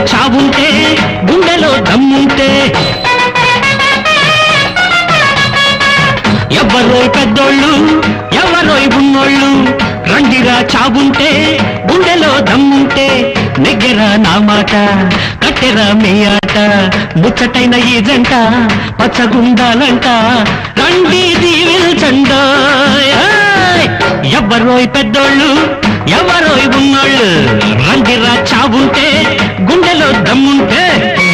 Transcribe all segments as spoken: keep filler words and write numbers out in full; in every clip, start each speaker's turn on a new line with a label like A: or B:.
A: చావుంటే గుండెలో దమ్ముంటే ఎవరోయ్ పెద్దోళ్ళు ఎవరోయ్ ఉన్నోళ్ళు రండిరా చావుంటే గుండెలో దమ్ముంటే నెగ్గెరా నా మాట కట్టెరా మీ ఆట ముచ్చటైన ఈ జంట పచ్చగుండాలంట రండి దీవిల్చండో ఎవరోయ్ పెద్దోళ్ళు ఎవరోయ్ ఉన్నోళ్ళు రండిరా చావుంటే గుండెలో దమ్ముంటే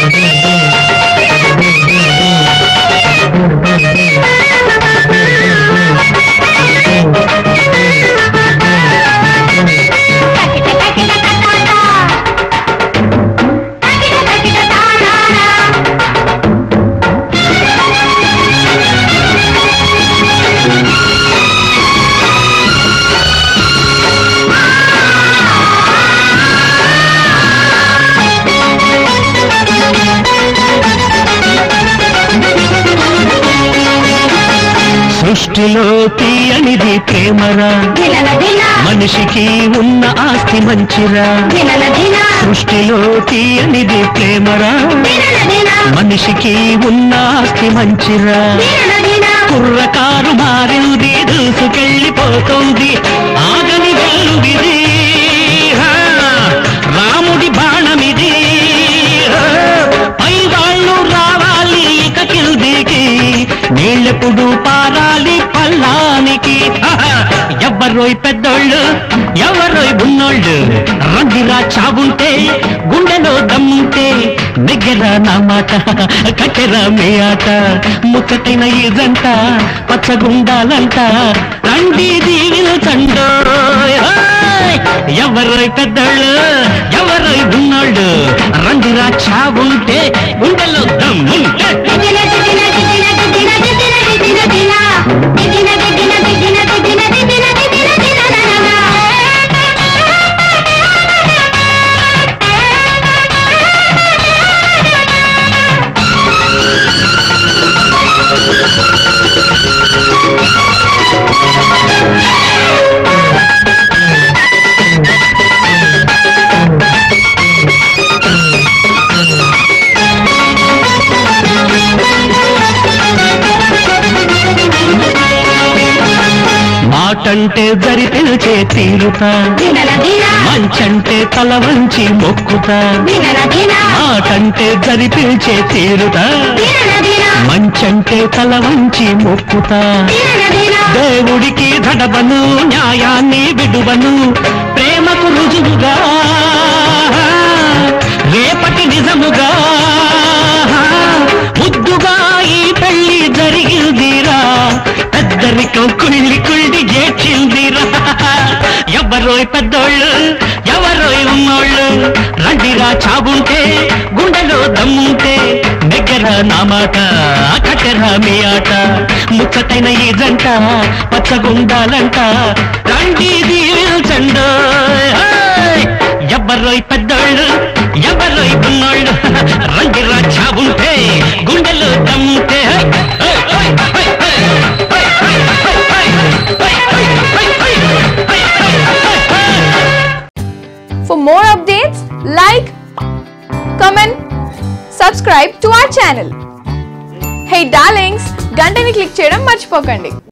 A: సృష్టిలో తీయనిది ప్రేమరా మనిషికి ఉన్న ఆస్తి మంచిరా సృష్టిలో తీయనిది ప్రేమరా మనిషికి ఉన్న ఆస్తి మంచిరా కుర్రకారు మారింది దూసుకెళ్ళిపోతుంది ఆగని వెలుగిది రాముడి బాణమిది పై వాళ్ళు రావాలి ఇక కిందికి నీళ్ళెప్పుడు పారాలి పల్లానికి ఎవరోయ్ పెద్దోళ్ళు ఎవరోయ్ ఉన్నోళ్ళు రండిరా చావుంటే గుండెలో దమ్ముంటే నెగ్గెరా నా మాట కట్టెరా మీ ఆట ముచ్చటైన ఈ జంట పచ్చగుండాలంట రండి దీవిల్చండో ఎవరోయ్ పెద్దోళ్ళు ఎవరోయ్ ఉన్నోళ్ళు రండిరా చావుంటే గుండెలో దమ్ముంటే మాటంటే జరి పిలిచే తీరుతా మంచంటే తల వంచి మొక్కుతా మాటంటే జరి పిలిచే తీరుతా మంచంటే తల వంచి మొక్కుతా దేవుడికి దడబను న్యాయాన్ని విడువను ప్రేమకు రుజువుగా రేపటి నిజముగా ముద్దుగా ఈ పెళ్లి జరిగిందిరా పెద్దరికం కుళ్ళి కుళ్ళి చేచిందిరా ఎవరోయ్ పెద్దోళ్ళు ఎవరోయ్ ఉన్నోళ్ళు రండిరా చావుంటే గుండెలో దమ్ముంటే నెగ్గెరా నా మాట కట్టెరా మీ ఆట ముచ్చటైన ఈ జంట పచ్చగుండాలంట రండి దీవిల్చండో ఎవరోయ్ పెద్దోళ్ళు ఎవరోయ్ ఉన్నోళ్ళు రండిరా చావుంటే గుండెలో దమ్ముంటే
B: For more updates, like, comment, subscribe to our channel. Hey darlings, గంటని click చేయడం మర్చిపోకండి.